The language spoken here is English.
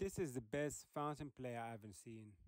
This is the best fountain play I haven't seen.